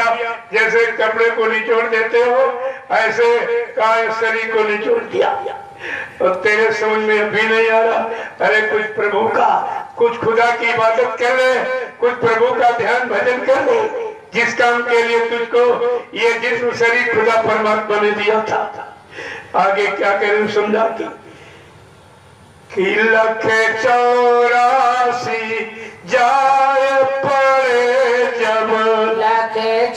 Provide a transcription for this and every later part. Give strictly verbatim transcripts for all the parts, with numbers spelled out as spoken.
जैसे कपड़े को निचोड़ देते हो, ऐसे काय शरीर को निचोड़ दिया। और तेरे समझ में अभी नहीं आ रहा, अरे कुछ प्रभु का, कुछ खुदा की इबादत कर ले, कुछ प्रभु का ध्यान भजन कर ले, जिस काम के लिए तुझको ये जिस्म शरीर खुदा परमात्मा ने दिया था। आगे क्या करें समझा कि लख चौरासी जाए पड़े जब, लख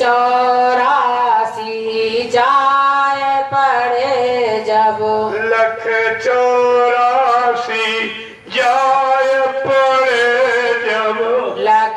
चौरासी जाए पड़े जब, लख चौरासी जाए पड़े जब, लख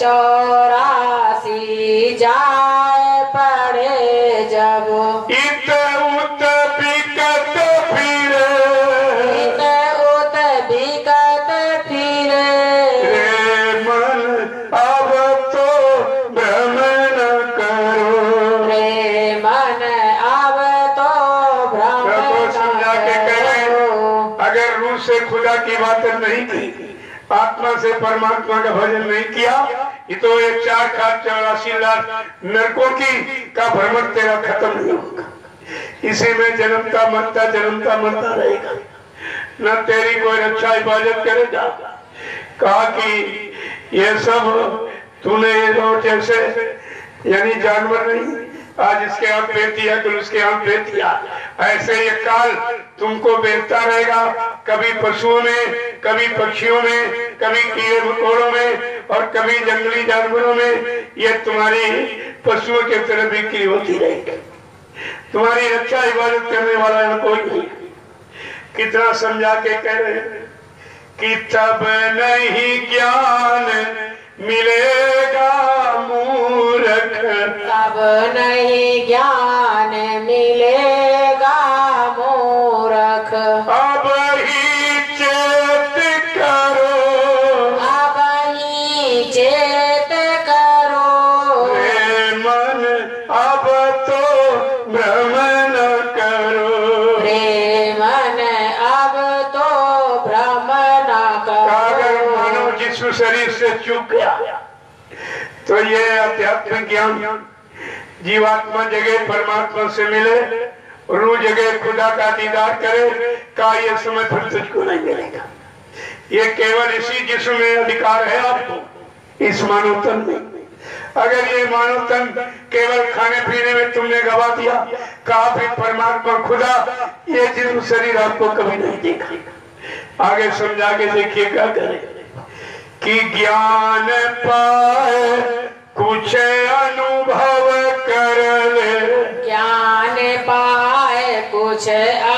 चौरासी जाए पड़े जब, इत उत बिकत फिरे, इत उत बिकत फिरे, रे मन अब तो भ्रम न करो, रे मन अब तो भ्रम प्रभु समझा के न कहे, करो। अगर रूह से खुदा की बात नहीं की, आत्मा से परमात्मा का भजन नहीं किया, ये तो एक चार खाट चौरासी लाख नरकों की का भ्रमण तेरा खत्म नहीं होगा। इसी में जन्मता मरता जन्मता मरता रहेगा, न तेरी कोई रक्षा इबादत करेगा। कहा कि ये सब तूने ये लोग जैसे यानी जानवर नहीं, आज इसके आंख बेच दिया कल उसके आंख बेच दिया, ऐसे ये काल तुमको बेचता रहेगा, कभी पशुओं में, कभी पक्षियों में, कभी कीड़े मकोड़ों में और कभी जंगली जानवरों में। ये तुम्हारी पशुओं के तरह बिक्री होती रहेगी, तुम्हारी रक्षा इबादत करने वाला यहाँ कोई नहीं। कितना समझा के कह रहे हैं कि तब नहीं ज्ञान मिलेगा मूर्ख, तब नहीं ज्ञान मिलेगा मूर्ख, अब ही चेत करो, अब ही चेत करो, रे मन अब तो भ्रम न करो, रे मन अब तो भ्रम न अगर करो। मानव जिस्म शरीर से चूक गया तो ये आध्यात्मिक ज्ञान जीवात्मा जगह परमात्मा से मिले, रूह जगह खुदा का दीदार करे का ये समय फिर तुझको नहीं मिलेगा। ये केवल इसी जिस्म में अधिकार है आपको, इस मानव तन में। अगर ये मानव तन केवल खाने पीने में तुमने गवा दिया, कहा फिर परमात्मा खुदा ये जिस्म शरीर आपको कभी नहीं देखा। आगे समझा के देखिए क्या करे कि ज्ञान पाए कुछ अनुभव कर ले, ज्ञान पाए कुछ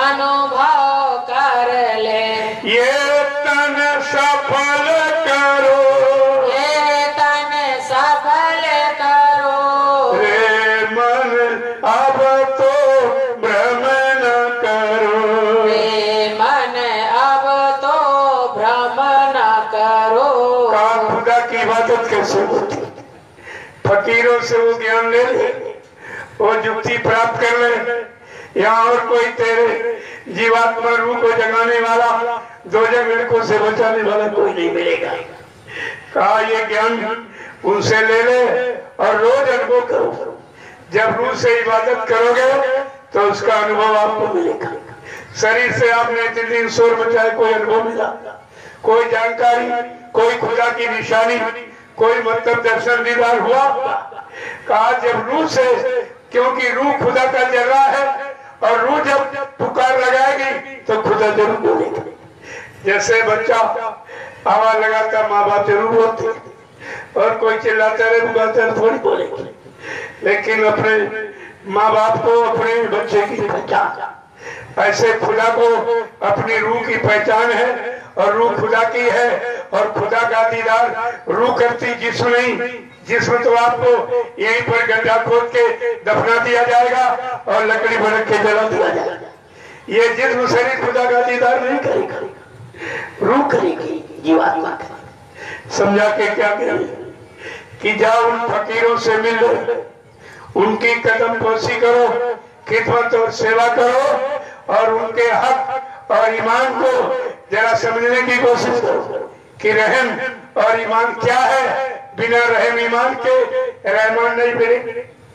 अनुभव कर ले, ये तन सफल करो, ये तन सफल करो, रे मन अब तो भ्रम न करो, रे मन अब तो भ्रम न करो। का खुदा की इबादत कैसे होती, फकीरों से वो ज्ञान ले ले, वो युक्ति प्राप्त कर ले। यहाँ और कोई तेरे जीवात्मा रूह को जगाने वाला, दो नरकों से बचाने वाला कोई नहीं मिलेगा। कहा ये ज्ञान उनसे ले ले और रोज अनुभव करो। जब रूह से इबादत करोगे तो उसका अनुभव आपको मिलेगा। शरीर से आपने इतने दिन शोर मचाए, कोई अनुभव मिला, कोई जानकारी, कोई खुदा की निशानी, कोई मतलब दर्शन दीदार हुआ? कहा जब रूह से, क्योंकि रूह खुदा का जर्रा है और रूह जब पुकार लगाएगी तो खुदा जरूर बोलेगा। जैसे बच्चा आवाज लगाता माँ बाप जरूर बोलते, और कोई चिल्लाता रहे बुलाता रहे थोड़ी बोलेगी, लेकिन अपने माँ बाप को, अपने बच्चे की पहचान, ऐसे खुदा को अपनी रूह की पहचान है और रूह खुदा की है, और खुदा का दीदार रूह करती, जिस्म नहीं। जिस्म तो आपको यहीं पर गड्ढा खोद के दफना दिया जाएगा और लकड़ी भर के जला दिया जाएगा। ये जिस्म शरीर खुदा का दीदार नहीं करेगा, रूह करेगी जीवात्मा का। समझा के क्या करें कि जाओ उन फकीरों से मिल लो, उनकी कदम पोसी करो, खिदमत और सेवा करो, और उनके हक और ईमान को जरा समझने की कोशिश करो कि रहम और ईमान क्या है। बिना रहम ईमान के रहमान नहीं मिले,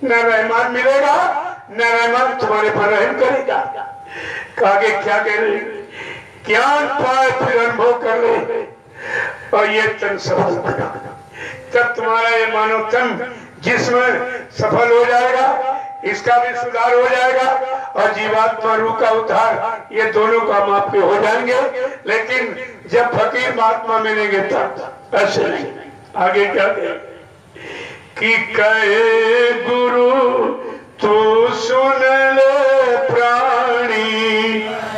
न रहमान मिलेगा, न रहमान तुम्हारे पर रहम करेगा। आगे क्या कह रहे, ज्ञान पाए फिर अनुभव कर ले और ये तन सफल बना, तब तुम्हारा ये मानव तन जिसमें सफल हो जाएगा, इसका भी सुधार हो जाएगा और जीवात्मा रूह का उद्धार, ये दोनों काम आपके हो जाएंगे। लेकिन जब फकीर महात्मा मिलेंगे तब ऐसे नहीं। आगे क्या कहे कि कहे गुरु तू सुन ले प्राणी,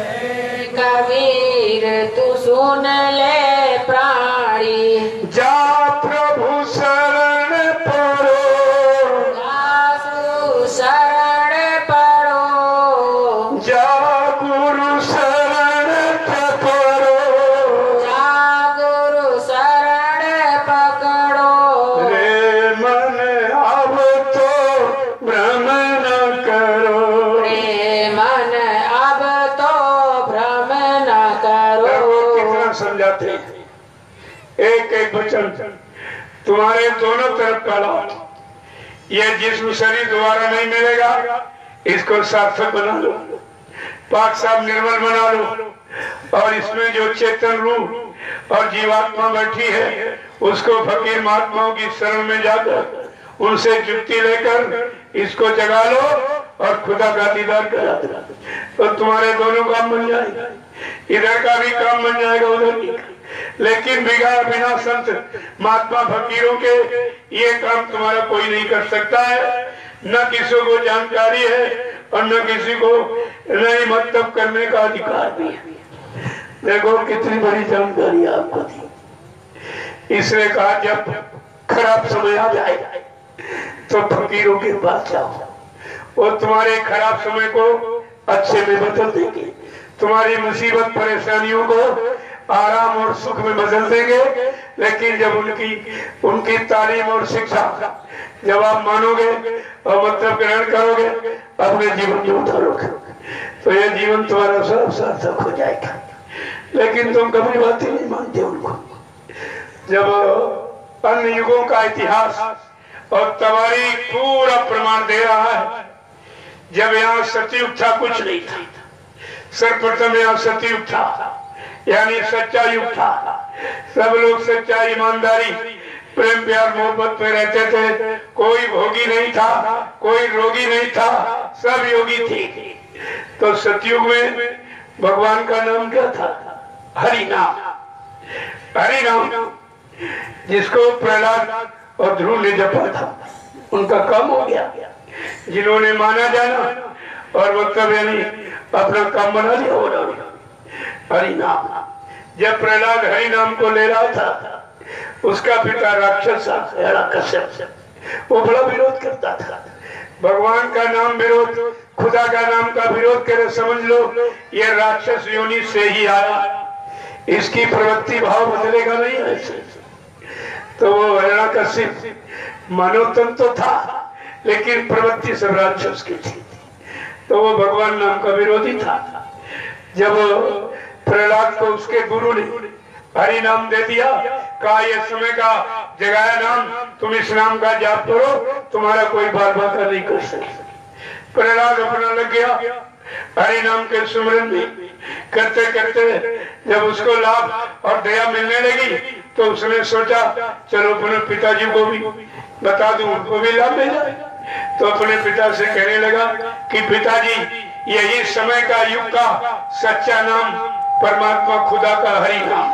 कबीर तू सुन ले प्राणी, जा प्रभु शरण पड़ो, जासु शरण पड़ो, जा गुरु शरण पकड़ो, जा गुरु शरण पकड़ो, रे मन अब तो भ्रम न करो, रे मन अब तो भ्रम न करो। कितना समझाते हैं, एक एक वचन तुम्हारे दोनों तरफ का लाभ, यह जिस्म शरीर दोबारा नहीं मिलेगा, इसको सार्थक बना लो, पाक साफ निर्मल बना लो और इसमें जो चेतन रूप और जीवात्मा बैठी है उसको फकीर महात्माओं की शरण में जाकर उनसे जुक्ति लेकर इसको जगा लो और खुदा का दीदार करा दो, तो तुम्हारे दोनों काम बन जाएगा, इधर का भी काम बन जाएगा उधर की। लेकिन बिना बिना संत महात्मा फकीरों के ये काम तुम्हारा कोई नहीं कर सकता है, न किसी को जानकारी है और न किसी को नहीं मतलब करने का अधिकार भी है। देखो कितनी बड़ी जानकारी आपको दी। इसने कहा जब खराब समय आ जाए तो फकीरों के पास जाओ, वो तुम्हारे खराब समय को अच्छे में बदल देंगे, तुम्हारी मुसीबत परेशानियों को आराम और सुख में बदल देंगे। लेकिन जब उनकी उनकी तालीम और शिक्षा जब आप मानोगे और मतलब ग्रहण करोगे, अपने जीवन में उतारोगे, तो यह जीवन तुम्हारा सब सार्थक हो जाएगा। लेकिन तुम कभी बातें नहीं मानते उनको। जब अन्य युगों का इतिहास और तवारीख पूरा प्रमाण दे रहा है, जब यहाँ सतयुग था कुछ नहीं था, सर्वप्रथम यहाँ सतयुग था, यानी सच्चा युग था। सब लोग सच्चा ईमानदारी प्रेम प्यार मोहब्बत में रहते थे, कोई भोगी नहीं था, कोई रोगी नहीं था, सब योगी थे। तो सतयुग में भगवान का नाम क्या था? हरि नाम। हरि नाम जिसको प्रहलाद और ध्रुव ने जपा था, उनका काम हो गया। जिन्होंने माना जाना और मतलब यानी अपना काम बना लिया हो रहा हरि नाम। जब प्रहलाद हरि नाम को ले रहा था, उसका पिता राक्षस कश्यप, वो बड़ा विरोध करता था। भगवान का नाम विरोध, खुदा का नाम का विरोध करे, समझ लो ये राक्षस योनि से ही आया, इसकी प्रवृत्ति भाव बदलेगा नहीं ऐसे। तो वो हिरण्यकश्यप मनोतन तो था, लेकिन प्रवृत्ति सब राक्षस की थी, तो वो भगवान नाम का विरोधी था। जब प्रहलाद को उसके गुरु ने हरि नाम दे दिया, कहा ये समय का जगाया नाम, तुम इस नाम का जाप करो, तुम्हारा कोई बाल बाका नहीं कर सके। प्रहलाद अपना लग गया हरि नाम के सुमरन में, करते करते जब उसको लाभ और दया मिलने लगी, तो उसने सोचा चलो अपने पिताजी को भी बता दूं, उनको भी लाभ मिल जाएगा। तो अपने पिता से कहने लगा कि पिताजी, यही समय का युग का सच्चा नाम परमात्मा खुदा का हरि नाम,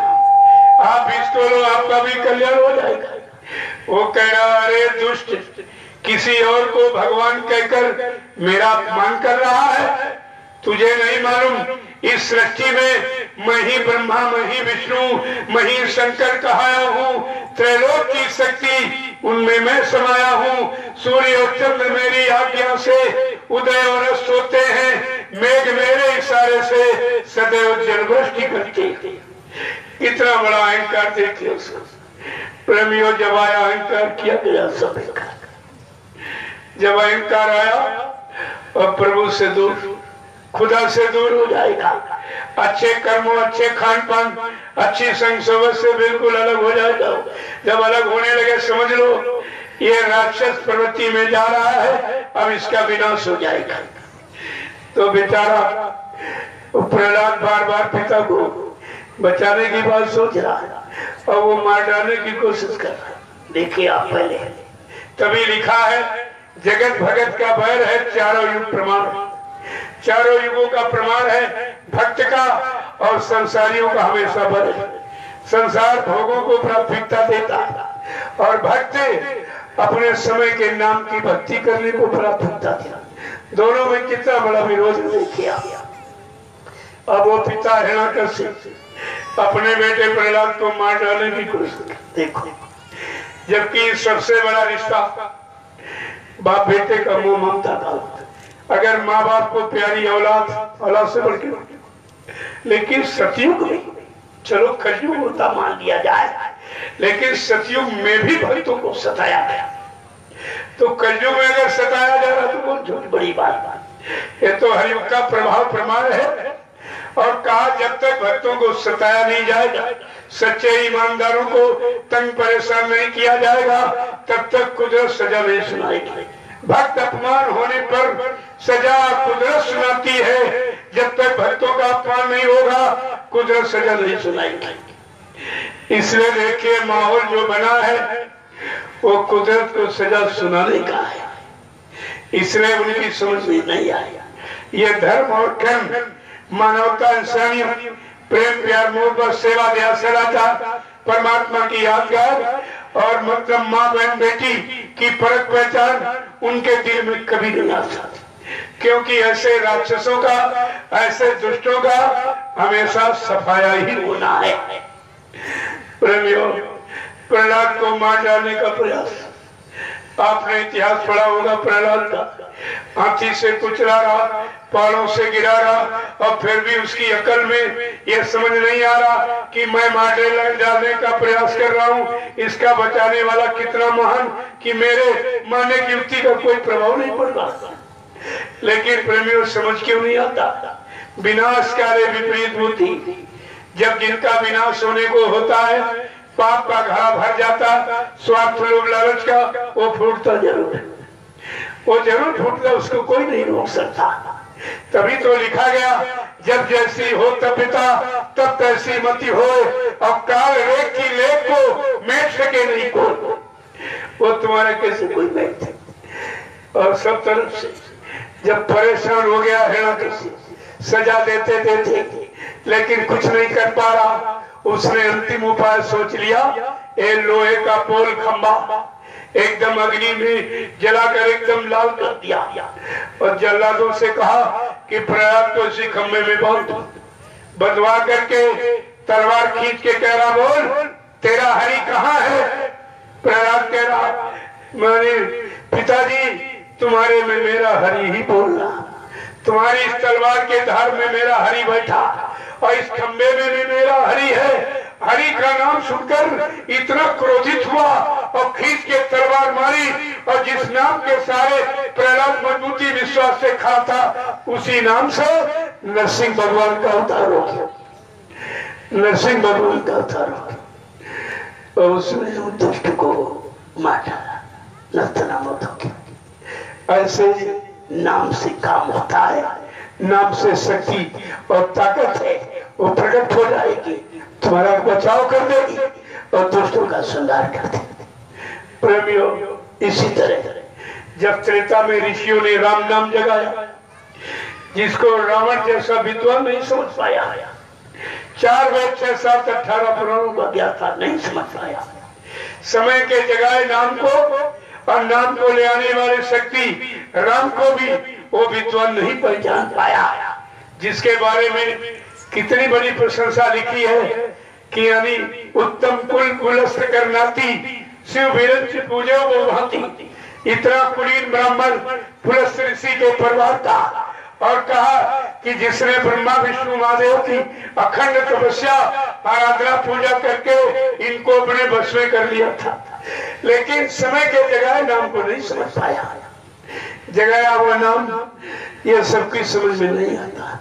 आप इसको लो, आपका भी कल्याण हो जाएगा। वो कह रहा, अरे दुष्ट, किसी और को भगवान कहकर मेरा अपमान कर रहा है, तुझे नहीं मालूम इस सृष्टि में मैं ही ब्रह्मा, मैं ही विष्णु, मैं ही शंकर कहाया हूँ, त्रैलोक की शक्ति उनमें मैं समाया हूँ। सूर्य और चंद्र मेरी आज्ञा से उदय और अस्त होते हैं, मेघ मेरे इशारे से सदैव जलवृष्टि करते हैं। इतना बड़ा अहंकार देखिए उसको। प्रेमियों, जब आया अहंकार किया गया सब अहंकार, जब अहंकार आया और प्रभु से दूर, खुदा से दूर हो जाएगा, अच्छे कर्मों, अच्छे खान पान, अच्छी संग सोबत से बिल्कुल अलग हो जाएगा। जब अलग होने लगे, समझ लो ये राक्षस प्रवृत्ति में जा रहा है, अब इसका विनाश हो जाएगा। तो बेचारा प्रहलाद बार बार पिता को बचाने की बात सोच रहा है और वो मार डालने की कोशिश कर रहा है। देखिए आप पहले तभी लिखा है जगत भगत का बैर है चारों युग प्रमाण, चारों युगों का प्रमाण है भक्त का और संसारियों का हमेशा बैर है। संसार भोगों को प्राथमिकता देता है और भक्त अपने समय के नाम की भक्ति करने को प्राथमिकता देता। दोनों में कितना बड़ा विरोध देखिए। अब वो पिता हिरण्यकशिप अपने बेटे प्रहलाद को मार डालने की कोशिश देखो, जबकि सबसे बड़ा रिश्ता बाप बेटे का मोह ममता का। अगर माँ बाप को प्यारी औलाद औलाद से बढ़ के, लेकिन सतयुग में चलो कलयुग होता मान लिया जाए, लेकिन सतयुग में भी भक्तों को सताया गया। तो कलयुग में अगर सताया जा रहा तो बहुत झूठ बड़ी बात। ये तो हरियुग का प्रभाव प्रमाण है। और कहा जब तक भक्तों को सताया नहीं जाएगा, सच्चे ईमानदारों को तंग परेशान नहीं किया जाएगा, तब तक कुदरत सजा नहीं सुनाएगी। भक्त अपमान होने पर सजा कुदरत सुनाती है, जब तक भक्तों का अपमान नहीं होगा कुदरत सजा नहीं सुनाएगी। इसलिए देखिए माहौल जो बना है वो कुदरत को सजा सुनाने का है, इसलिए उनकी समझ में नहीं आया। ये धर्म और कर्म, मानवता, इंसानियत, प्रेम प्यार मोहब्बत सेवा दया सराता परमात्मा की यादगार और मतलब माँ बहन बेटी की परख पहचान उनके दिल में कभी नहीं आ सकती, क्योंकि ऐसे राक्षसों का, ऐसे दुष्टों का हमेशा सफाया ही होना है। प्रेमियों, प्रहलाद को मार डालने का प्रयास, आपने इतिहास पढ़ा होगा प्रहलाद का। हाथी से कुचला रहा, पहाड़ों से गिरा रहा और फिर भी उसकी अकल में यह समझ नहीं आ रहा कि मैं मार डालने का प्रयास कर रहा हूँ, इसका बचाने वाला कितना महान कि मेरे मारने की युक्ति का कोई प्रभाव नहीं पड़ रहा। लेकिन प्रेमियों समझ क्यों नहीं आता? विनाश काले विपरीत बुद्धि, जब जिनका विनाश होने को होता है, पाप का घड़ा भर जाता, स्वार्थ लोभ लालच का, वो फूटता जरूर है, वो जरूर फूटता, उसको कोई नहीं रोक सकता। तभी तो लिखा गया जब जैसी हो तब पिता तब तैसी मति हो, और काल रेख की लेख को मेट सके नहीं को, वो तुम्हारे कैसे कोई मेट थे। और सब तरफ से जब परेशान हो गया हिरण्यकशिप, सजा देते देते लेकिन कुछ नहीं कर पा रहा, उसने अंतिम उपाय सोच लिया, ए लोहे का पोल खंबा एकदम अग्नि में जलाकर एकदम लाल कर दिया और जल्लादों से कहा कि प्रहलाद को इसी खंबे में बांध, बंधवा करके तलवार खींच के कह रहा, बोल तेरा हरि कहाँ है? प्रहलाद कह रहा, मैंने पिताजी तुम्हारे में मेरा हरि ही बोल रहा, तुम्हारी इस तलवार के धार में मेरा हरि बैठा और इस खंबे में भी मेरा हरि है। हरि का नाम सुनकर इतना क्रोधित हुआ और खींच के तलवार मारी, और जिस नाम के सारे प्रहलाद मजबूती विश्वास से खा था, उसी नाम से नरसिंह भगवान का अवतार हो गया, नरसिंह भगवान का अवतार हो गया और उसने उस दुष्ट को मार डाला, नर्तनामत हो गया। ऐसे नाम से काम होता है, नाम से शक्ति और ताकत है, वो प्रकट हो जाएगी, तुम्हारा बचाव कर देगी और दुष्टों का संहार कर देगी। प्रेमियों, इसी तरह जब त्रेता में ऋषियों ने राम नाम जगाया, जिसको रावण जैसा विद्वान नहीं समझ पाया, चार वेद छह सात अठारह पुराणों का ज्ञाता नहीं समझ पाया, समय के जगाए नाम को और नाम को ले आने वाली शक्ति राम को भी वो विद्वान नहीं पहचान पाया, जिसके बारे में कितनी बड़ी प्रशंसा लिखी है कि यानी उत्तम कुल कुलस्थ करनाती शिव विरंच पूजे वो भांति, इतना कुलीन ब्राह्मण पुलस्थ ऋषि के परिवार का, और कहा कि जिसने ब्रह्मा विष्णु महादेव की अखंड तपस्या आराधना पूजा करके इनको अपने बस में कर लिया था, लेकिन समय के जगह नाम को नहीं समझ पाया, जगाया हुआ नाम ये सबकी समझ में नहीं आता।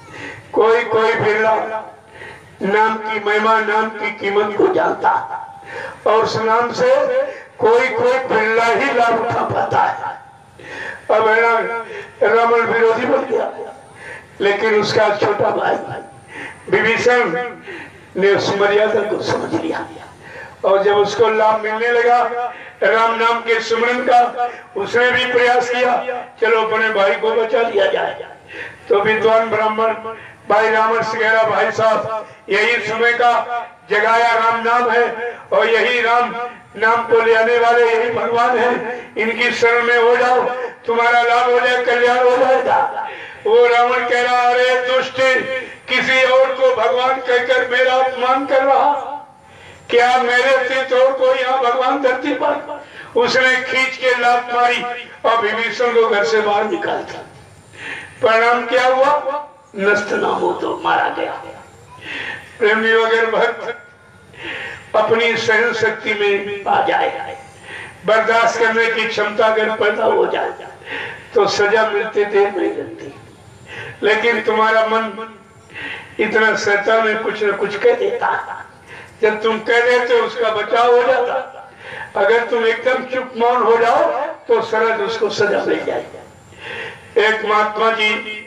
कोई कोई बिरला नाम की महिमा, नाम की कीमत को जानता और उस नाम से कोई कोई बिल्ला ही लाभ उठा पाता है। अब है ना रावण विरोधी बन गया, लेकिन उसका छोटा भाई विभीषण ने उस मर्यादा को समझ लिया और जब उसको लाभ मिलने लगा राम नाम के सुमरन का, उसने भी प्रयास किया चलो अपने भाई को बचा लिया जाए। तो विद्वान ब्राह्मण भाई रावण से कह रहा भाई साहब यही समय का जगाया राम नाम है और यही राम नाम को ले आने वाले यही भगवान है, इनकी शरण में हो जाओ, तुम्हारा लाभ हो जाए, कल्याण हो जाएगा। वो रावण कह रहा अरे दुष्ट, किसी और को भगवान कहकर मेरा अपमान कर रहा, क्या मेरे तीत और को यहाँ भगवान धरती पर? उसने खींच के लात मारी और विभीषण को घर से बाहर निकाल दिया। परिणाम क्या हुआ? नष्ट नाम हो तो मारा गया। प्रेमी वगैरह भक्त अपनी सहन शक्ति में आ जाए, बर्दाश्त करने की क्षमता अगर पैदा हो जाए तो सजा मिलते देर नहीं लगती। लेकिन तुम्हारा मन इतना शैतान में कुछ न कुछ कह देता, जब तुम कह देते उसका बचाव हो जाता, अगर तुम एकदम चुप मौन हो जाओ तो सरद उसको सजा मिल जाएगी। एक महात्मा जी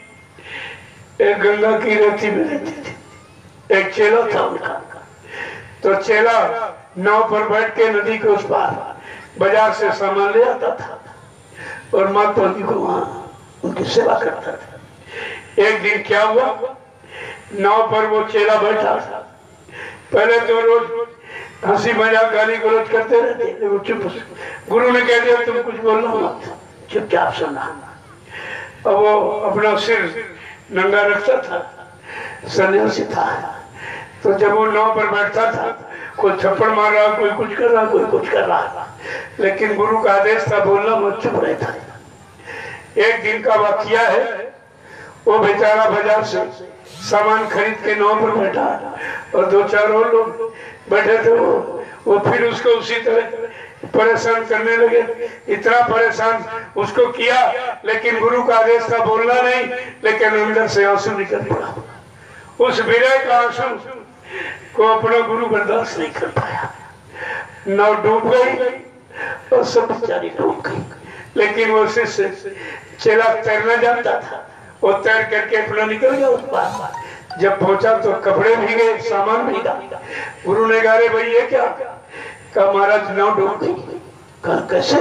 एक गंगा की रेती में रहते थे, एक चेला था उनका। तो चेला नाव पर बैठ के नदी के उस पार बाजार से सामान ले आता था और महात्मा जी को वहां उनकी सेवा करता था। एक दिन क्या हुआ, नाव पर वो चेला बैठा था। पहले तो रोज हंसी मजाक गाली गलौज करते रहते, वो चुप। गुरु ने कह दिया तुम कुछ बोलना मत, चुपचाप सुनना। अब वो अपना सिर नंगा रखता था, सन्यासी था। तो जब वो नाव पर बैठता था कोई थप्पड़ मार रहा, कोई कुछ कर रहा, कोई कुछ कर रहा, लेकिन गुरु का आदेश था बोलना मत, चुप रहता है। एक दिन का वाकया है, वो बेचारा बाजार से सामान खरीद के नाव पर बैठा और दो चार और लोग बैठे थे। वो वो फिर उसको उसी तरह परेशान करने लगे, इतना परेशान उसको किया, लेकिन गुरु का आदेश था बोलना नहीं, लेकिन अंदर से आंसू निकल पड़ा। उस विरह का आंसू को अपना गुरु बर्दाश्त नहीं कर पाया, नाव डूब गई और सब बेचारी डूब गई। लेकिन वो शिष्य चेला तैरना जानता था, वो तैर करके अपना निकल गया उस पार। जब पहुंचा तो कपड़े भीगे, सामान भीगा। गुरु ने कहा भाई ये क्या? कहा महाराज नाव डूब गई। कहा कैसे?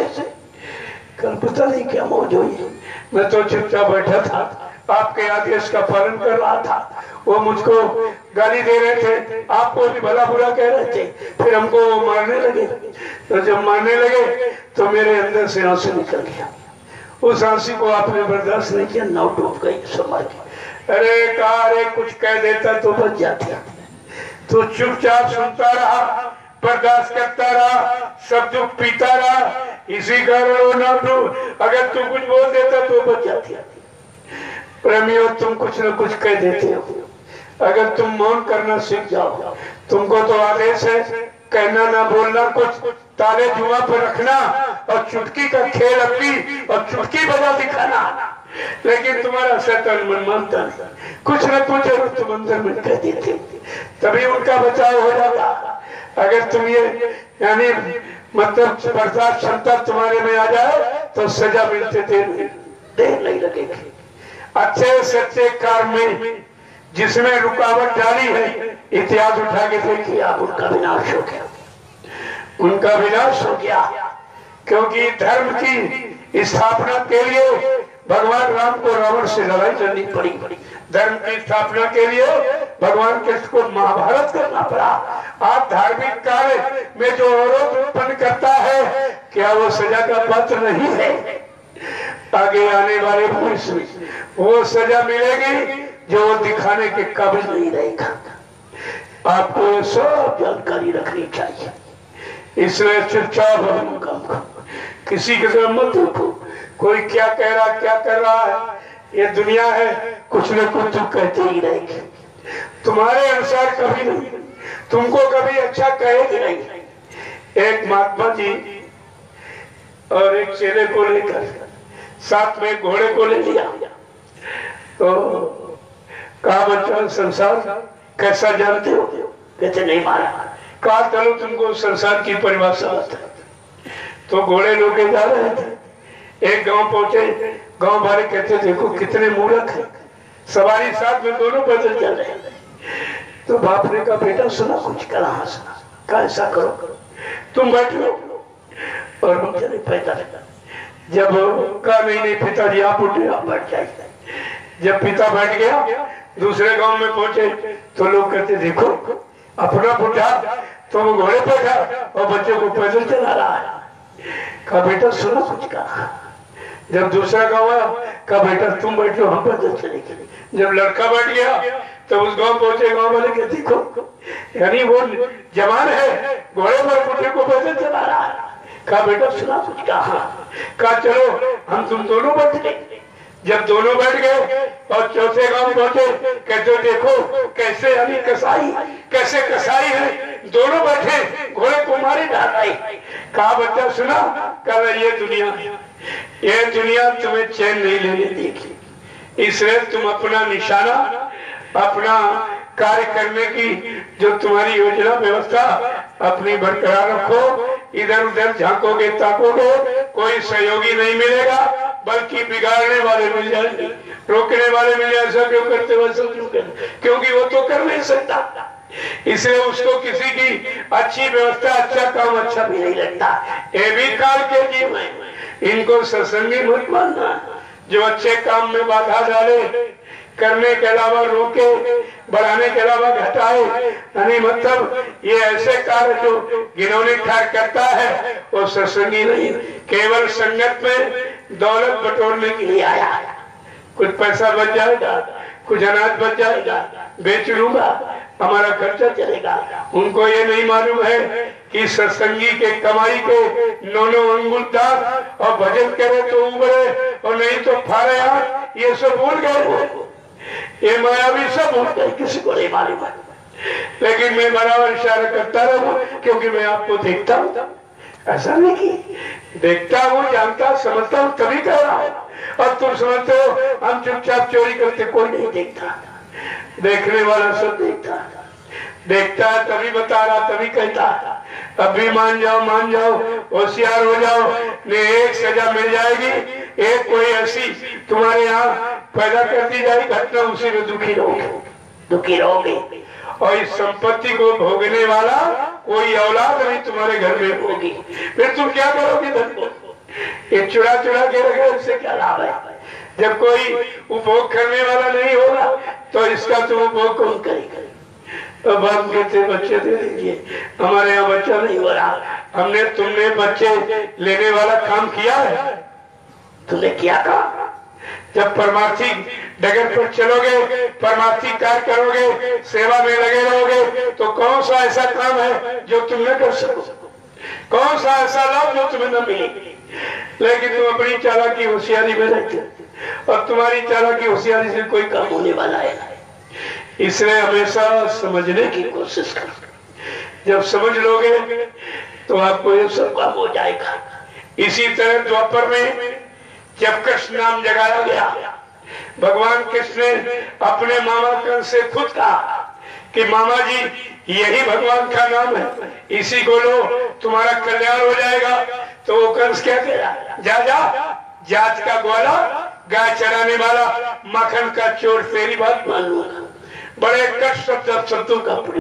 कल पता नहीं क्या मौज हुई, मैं तो चुपचाप बैठा था, आपके आदेश का पालन कर रहा था। वो मुझको गाली दे रहे थे, आपको भी भला बुरा कह रहे थे, फिर हमको वो मारने लगे। तो जब मारने लगे तो मेरे अंदर से आंसू निकल गया। उस आंसू को आपने बर्दाश्त नहीं किया, नाव डूब गई, समझ गई। अरे कहा अरे कुछ कह देता तो बच जाती, तो चुपचाप सुनता रहा, बर्दाश्त करता रहा, सब दुख पीता रहा। इसी कारण वो नाव डूब, अगर तू कुछ बोल देता तो बच जाती। प्रेमियों तुम कुछ न कुछ कह देते हो, अगर तुम मौन करना सीख जाओ। तुमको तो आदेश है कहना ना बोलना, कुछ ताले जुआ पर रखना और चुटकी का खेल अपनी और चुटकी बजा दिखाना, लेकिन तुम्हारा शैतान मन मानता नहीं। कुछ न कुछ अगर तुम अंदर में कह देते तभी उनका बचाव हो जाता। अगर तुम ये यानी मतलब बर्दाश्त क्षमता तुम्हारे में आ जाए तो सजा मिलते देर देर नहीं लगेगी। अच्छे सच्चे कार्य में जिसने रुकावट डाली है, इतिहास उठा के देखिए आप, उनका विनाश हो गया, उनका विनाश हो गया। क्योंकि धर्म की स्थापना के लिए भगवान राम को रावण से लड़ाई करनी पड़ी। धर्म की स्थापना के लिए भगवान कृष्ण को महाभारत करना पड़ा। आप धार्मिक कार्य में जो अवरोध उत्पन्न करता है, क्या वो सजा का पात्र नहीं है? आगे आने वाले भविष्य में वो सजा मिलेगी जो वो दिखाने के काबिल नहीं रहेगा। आपको सब जानकारी रखनी चाहिए, इसलिए चुपचाप हम काम करो, किसी के साथ मत देखो कोई क्या कह रहा क्या कर रहा है। ये दुनिया है, कुछ न कुछ तुम कहते ही रहेंगे, तुम्हारे अनुसार कभी नहीं, तुमको कभी अच्छा कहेगी नहीं। एक महात्मा जी और एक चेले को लेकर साथ में घोड़े को ले लिया, तो कहा बच्चा संसार कैसा जानते हो? कहते नहीं मारा। कहा चलो तुमको संसार की परिभाषा बता। तो घोड़े लोके जा रहे थे। एक गांव पहुंचे, गांव वाले कहते देखो कितने मूर्ख हैं, सवारी साथ में दोनों पैदल चल रहे हैं। तो बाप ने कहा बेटा सुना कुछ करा, सुना कहा ऐसा करो करो तुम बैठ लो और हम चले पैदल। जब कहा नहीं नहीं पिताजी आप उठे आप बैठ जाइए। जब पिता बैठ गया दूसरे गांव में पहुंचे तो लोग कहते देखो अपना पुटा तो वो घोड़े पे था और बच्चों को पैदल चला रहा है। कहा बेटा सुना कुछ कहा। जब दूसरा गांव आया कहा बेटा तुम बैठो हम पैदल चलेंगे। जब लड़का बैठ गया तो उस गांव पहुंचे, गांव वाले के देखो यानी वो जवान है घोड़े पर पुटे को पैदल चला रहा है। कहा बेटा सुना कुछ कहा। कहा चलो हम तुम दोनों बैठ गए। जब दोनों बैठ गए और चौथे गांव पहुंचे कहते देखो कैसे यानी कसाई कैसे कसाई है, दोनों बैठे घोड़े को मारे जा रहे। कहा बच्चा सुना, कहा ये दुनिया ये दुनिया तुम्हें चैन नहीं लेने देगी, इसलिए तुम अपना निशाना अपना कार्य करने की जो तुम्हारी योजना व्यवस्था अपनी बरकरार रखो। इधर उधर झांकोगे ताकोगे कोई सहयोगी नहीं मिलेगा, बल्कि बिगाड़ने वाले मिल जाएंगे, रोकने वाले मिल जाए। ऐसा क्यों करते हो, ऐसा क्यों करते? क्योंकि वो तो कर नहीं सकता, इसलिए उसको किसी की अच्छी व्यवस्था अच्छा काम अच्छा भी नहीं लगता। ये भी काल के जीव है, इनको सत्संगी मत मानना जो अच्छे काम में बाधा डाले, करने के अलावा रोके, बढ़ाने के अलावा घटाए। यानी मतलब ये ऐसे कार्य जो घिनौनी ठाक करता है वो सत्संगी नहीं, केवल संगत में दौलत बटोरने के लिए आया। कुछ पैसा बच जाएगा, कुछ अनाज बच जाएगा, बेच लूंगा हमारा खर्चा चलेगा। उनको ये नहीं मालूम है कि सत्संगी के कमाई के नौ नौ अंगुल दान और भजन करे तो उबरे और नहीं तो फारे हाथ, ये सब भूल गए। ये माया भी सब भूल गए, किसी को नहीं मालूम है। लेकिन मैं बराबर इशारा करता रहूं क्योंकि मैं आपको देखता हूं। ऐसा नहीं कि देखता हूं, जानता समझता हूं तभी कह रहा हूं। और तुम समझते हो हम चुपचाप चोरी करते, कोई नहीं देखता, देखने वाला सब देखता देखता है तभी बता रहा, तभी कहता। अभी मान जाओ मान जाओ होशियार हो जाओ, ने एक सजा मिल जाएगी, एक कोई ऐसी तुम्हारे यहाँ पैदा कर दी जाएगी घटना, उसी में दुखी रहोगे दुखी रहोगे और इस संपत्ति को भोगने वाला कोई औलाद नहीं तुम्हारे घर में होगी। फिर तुम क्या करोगे धन को? ये चुरा चुरा के रखे, इससे क्या लाभ है? जब कोई उपभोग करने वाला नहीं होगा तो इसका तुम उपभोग कौन करेगा? तो बाप कहते बच्चे दे दीजिए, हमारे यहाँ बच्चा नहीं हो रहा। हमने तुमने बच्चे लेने वाला काम किया है? तुमने किया था? जब परमार्थी डगर पर चलोगे, परमार्थी कार्य करोगे, सेवा में लगे रहोगे तो कौन सा ऐसा काम है जो तुम न कर सको? कौन सा ऐसा लाभ जो तुम्हें न मिले? लेकिन तुम अपनी चालाकी होशियारी में रहते और तुम्हारी चालाकी होशियारी से कोई काम होने वाला है। इसलिए हमेशा समझने की कोशिश करो। जब समझ लोगे तो आपको ये सब काम हो जाएगा। इसी तरह द्वापर में जब कृष्ण नाम जगाया गया, भगवान कृष्ण ने अपने मामा कंस से खुद कहा कि मामा जी यही भगवान का नाम है, इसी को लो तुम्हारा कल्याण हो जाएगा। तो वो कंस क्या कह रहा, जा जा जात का ग्वाला, गाय चराने वाला, माखन का चोर, तेरी बात मान लूंगा। बड़े कष्ट शब्द शब्दों का